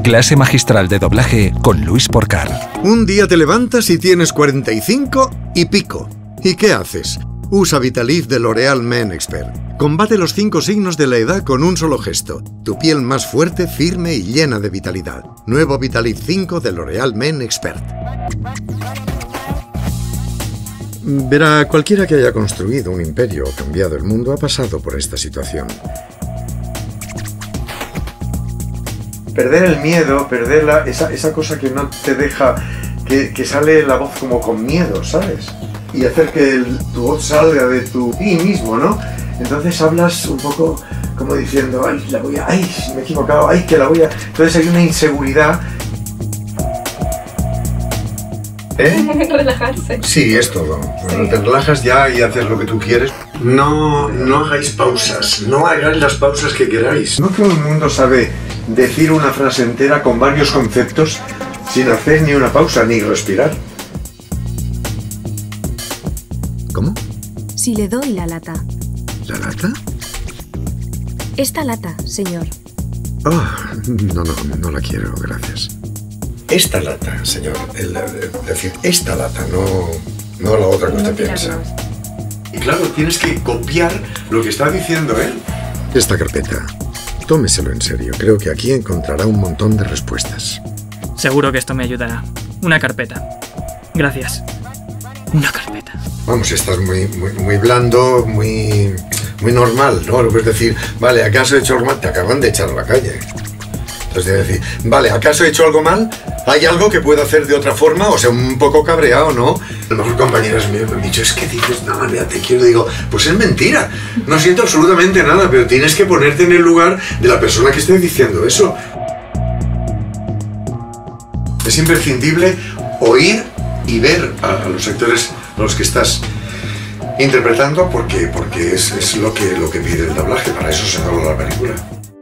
Clase magistral de doblaje con Luis Porcar. Un día te levantas y tienes 45 y pico. ¿Y qué haces? Usa Vitalif de L'Oréal Men Expert. Combate los 5 signos de la edad con un solo gesto. Tu piel más fuerte, firme y llena de vitalidad. Nuevo Vitalif 5 de L'Oréal Men Expert. Verá, cualquiera que haya construido un imperio o cambiado el mundo ha pasado por esta situación. Perder el miedo, perder esa cosa que no te deja, que sale la voz como con miedo, ¿sabes? Y hacer que tu voz salga de ti mismo, ¿no? Entonces hablas un poco como diciendo, ay, me he equivocado, ay, que la voy a... Entonces hay una inseguridad. Relajarse. Sí, es todo. Cuando te relajas ya y haces lo que tú quieres. No hagáis pausas, no hagáis las pausas que queráis. No todo el mundo sabe decir una frase entera con varios conceptos sin hacer ni una pausa ni respirar. ¿Cómo? Si le doy la lata. ¿La lata? Esta lata, señor. Oh, no la quiero, gracias. Esta lata, señor. Es decir, esta lata, no la otra que usted piensa. Y claro, tienes que copiar lo que está diciendo él. Esta carpeta, tómeselo en serio. Creo que aquí encontrará un montón de respuestas. Seguro que esto me ayudará. Una carpeta. Gracias. Una carpeta. Vamos, estás muy blando, muy normal, ¿no? Lo puedes decir, vale, ¿acaso he hecho algo mal? Te acaban de echar a la calle. Entonces debes decir, vale, ¿acaso he hecho algo mal? ¿Hay algo que puedo hacer de otra forma? O sea, un poco cabreado, ¿no? A lo mejor compañeros míos me han dicho, es que dices, no, mira, te quiero. Digo, pues es mentira. No siento absolutamente nada, pero tienes que ponerte en el lugar de la persona que esté diciendo eso. Es imprescindible oír y ver a los actores a los que estás interpretando porque es lo que pide el doblaje. Para eso se dobla la película.